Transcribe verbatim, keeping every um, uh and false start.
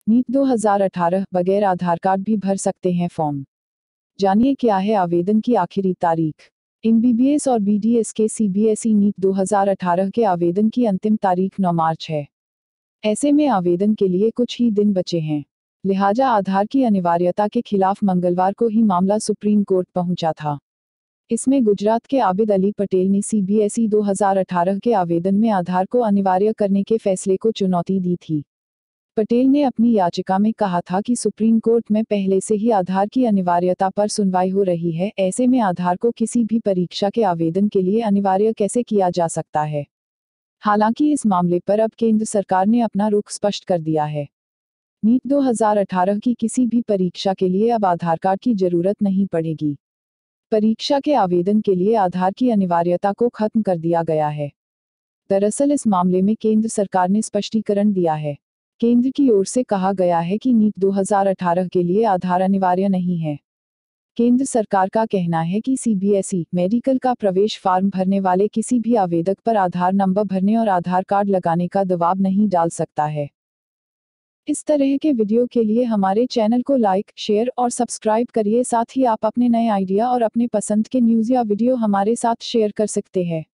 NEET दो हज़ार अठारह बगैर आधार कार्ड भी भर सकते हैं फॉर्म। जानिए क्या है आवेदन की आखिरी तारीख। एमबीबीएस और बीडीएस के सीबीएसई नीट दो हज़ार अठारह के आवेदन की अंतिम तारीख नौ मार्च है। ऐसे में आवेदन के लिए कुछ ही दिन बचे हैं। लिहाजा आधार की अनिवार्यता के खिलाफ मंगलवार को ही मामला सुप्रीम कोर्ट पहुंचा था। इसमें गुजरात के आबिद अली पटेल ने सीबीएसई दो हज़ार अठारह के आवेदन में आधार को अनिवार्य करने के फैसले को चुनौती दी थी। पटेल ने अपनी याचिका में कहा था कि सुप्रीम कोर्ट में पहले से ही आधार की अनिवार्यता पर सुनवाई हो रही है, ऐसे में आधार को किसी भी परीक्षा के आवेदन के लिए अनिवार्य कैसे किया जा सकता है। हालांकि इस मामले पर अब केंद्र सरकार ने अपना रुख स्पष्ट कर दिया है। नीट दो हज़ार अठारह की किसी भी परीक्षा के लिए अब आधार कार्ड की जरूरत नहीं पड़ेगी। परीक्षा के आवेदन के लिए आधार की अनिवार्यता को खत्म कर दिया गया है। दरअसल इस मामले में केंद्र सरकार ने स्पष्टीकरण दिया है। केंद्र की ओर से कहा गया है कि नीट दो हज़ार अठारह के लिए आधार अनिवार्य नहीं है। केंद्र सरकार का कहना है कि सीबीएसई मेडिकल का प्रवेश फॉर्म भरने वाले किसी भी आवेदक पर आधार नंबर भरने और आधार कार्ड लगाने का दबाव नहीं डाल सकता है। इस तरह के वीडियो के लिए हमारे चैनल को लाइक, शेयर और सब्सक्राइब करिए। साथ ही आप अपने नए आइडिया और अपने पसंद के न्यूज़ या वीडियो हमारे साथ शेयर कर सकते हैं।